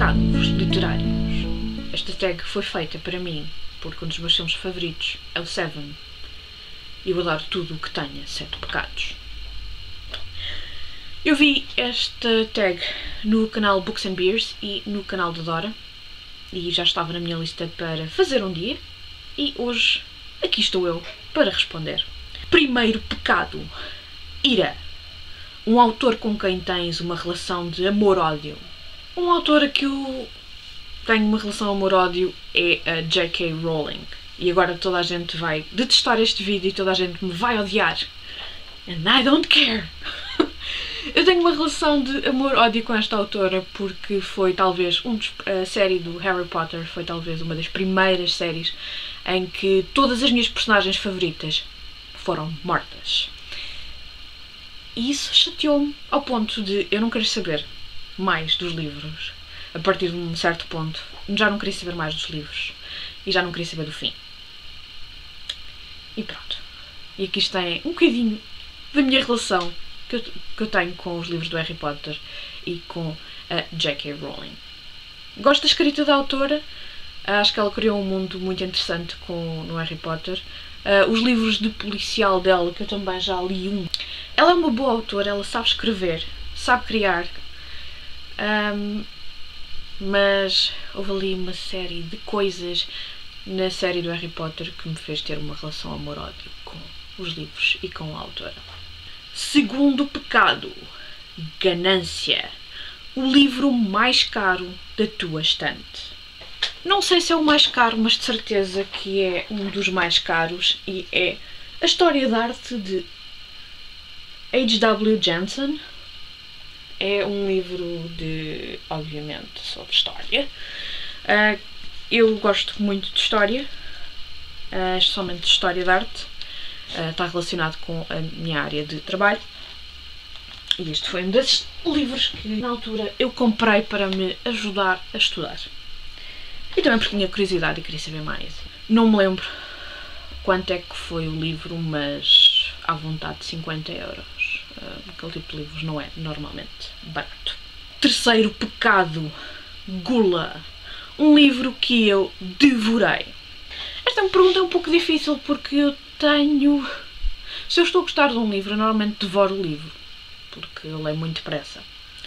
pecados literários. Esta tag foi feita para mim porque um dos meus filmes favoritos é o Seven. E eu adoro tudo o que tenha 7 pecados. Eu vi esta tag no canal Books and Beers e no canal da Dora. E já estava na minha lista para fazer um dia. E hoje aqui estou eu para responder. Primeiro pecado. Ira. Um autor com quem tens uma relação de amor-ódio. Um autor a que eu tenho uma relação amor-ódio é a J.K. Rowling. E agora toda a gente vai detestar este vídeo e toda a gente me vai odiar. And I don't care. Eu tenho uma relação de amor-ódio com esta autora porque foi talvez a série do Harry Potter foi talvez uma das primeiras séries em que todas as minhas personagens favoritas foram mortas. E isso chateou-me ao ponto de eu não querer saber mais dos livros. A partir de um certo ponto, já não queria saber mais dos livros. E já não queria saber do fim. E pronto. E aqui está um bocadinho da minha relação que eu tenho com os livros do Harry Potter e com a J.K. Rowling. Gosto da escrita da autora. Acho que ela criou um mundo muito interessante no Harry Potter. Os livros de policial dela, que eu também já li um. Ela é uma boa autora, ela sabe escrever, sabe criar. Mas houve ali uma série de coisas na série do Harry Potter que me fez ter uma relação amor-ódio com os livros e com a autora. Segundo pecado. Ganância. O livro mais caro da tua estante. Não sei se é o mais caro, mas de certeza que é um dos mais caros e é a História da Arte de H.W. Jensen. É um livro obviamente, sobre história. Eu gosto muito de história, especialmente de história da arte. Está relacionado com a minha área de trabalho. E este foi um desses livros que, na altura, eu comprei para me ajudar a estudar. E também porque tinha curiosidade e queria saber mais. Não me lembro quanto é que foi o livro, mas à vontade de 50 euros. Aquele tipo de livros não é normalmente barato. Terceiro pecado. Gula. Um livro que eu devorei. Esta é uma pergunta um pouco difícil porque eu tenho... Se eu estou a gostar de um livro, eu normalmente devoro o livro. Porque eu leio muito depressa.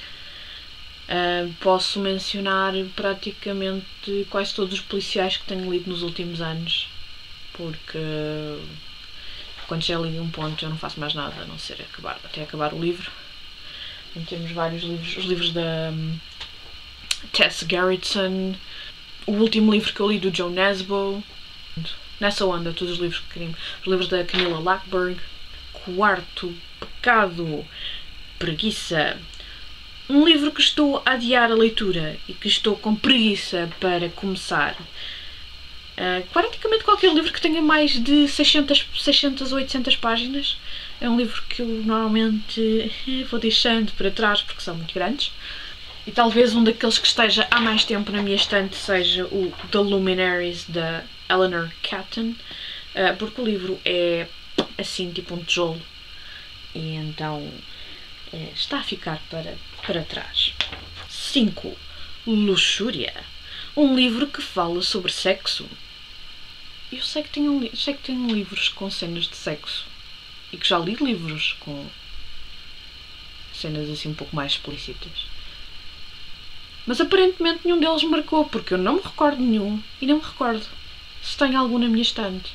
Posso mencionar praticamente quase todos os policiais que tenho lido nos últimos anos. Porque quando já li um ponto eu não faço mais nada a não ser até acabar o livro. Então, temos vários livros. Os livros da Tess Gerritsen. O último livro que eu li do Joe Nesbo. Nessa onda, todos os livros que queríamos. Os livros da Camilla Lackberg. Quarto pecado. Preguiça. Um livro que estou a adiar a leitura e que estou com preguiça para começar. Praticamente qualquer livro que tenha mais de 600 ou 800 páginas. É um livro que eu normalmente vou deixando para trás porque são muito grandes. E talvez um daqueles que esteja há mais tempo na minha estante seja o The Luminaries, da Eleanor Catton. Porque o livro é assim, tipo um tijolo. E então está a ficar para trás. 5. Luxúria. Um livro que fala sobre sexo. Eu sei que tenho livros com cenas de sexo. E que já li livros com cenas assim um pouco mais explícitas. Mas aparentemente nenhum deles me marcou, porque eu não me recordo de nenhum. E não me recordo se tem algum na minha estante.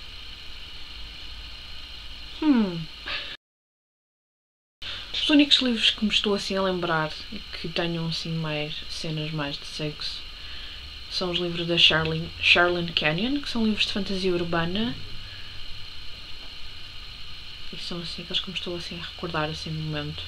Os únicos livros que me estou assim a lembrar e que tenham assim mais cenas mais de sexo são os livros da Charlene Canyon, que são livros de fantasia urbana. E são assim aqueles que me estou assim a recordar assim no momento.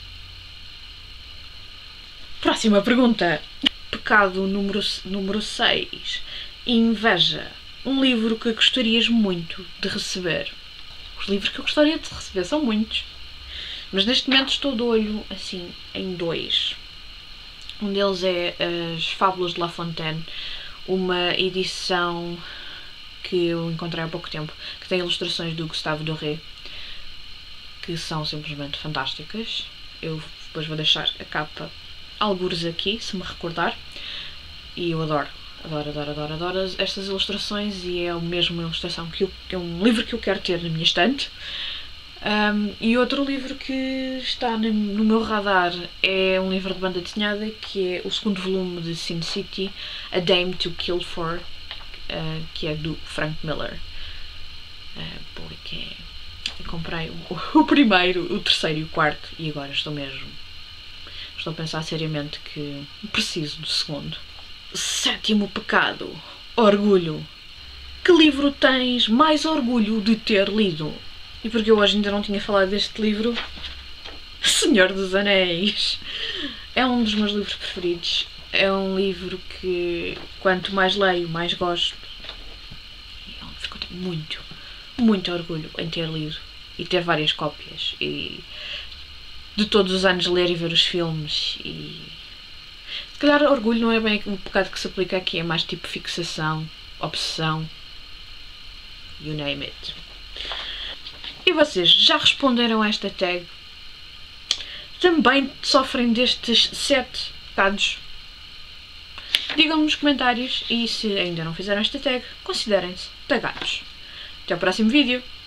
Próxima pergunta. Pecado número 6. Inveja. Um livro que gostarias muito de receber. Os livros que eu gostaria de receber são muitos. Mas neste momento estou de olho, assim, em 2. Um deles é As Fábulas de La Fontaine, uma edição que eu encontrei há pouco tempo, que tem ilustrações do Gustave Doré, que são simplesmente fantásticas. Eu depois vou deixar a capa algures aqui, se me recordar. E eu adoro estas ilustrações, e é mesmo uma ilustração é um livro que eu quero ter na minha estante. E outro livro que está no meu radar é um livro de banda desenhada, que é o segundo volume de Sin City, A Dame to Kill For, que é do Frank Miller. Porque eu comprei o primeiro, o terceiro e o quarto, e agora estou a pensar seriamente que preciso do segundo. Sétimo pecado: orgulho. Que livro tens mais orgulho de ter lido? E porque eu hoje ainda não tinha falado deste livro, Senhor dos Anéis. É um dos meus livros preferidos. É um livro que, quanto mais leio, mais gosto. É um livro que eu tenho muito orgulho em ter lido e ter várias cópias, e de todos os anos ler e ver os filmes. E se calhar orgulho não é bem um pecado que se aplica aqui, é mais tipo fixação, obsessão, you name it. E vocês já responderam a esta tag? Também sofrem destes 7 pecados? Digam-me nos comentários, e se ainda não fizeram esta tag, considerem-se tagados. Até ao próximo vídeo!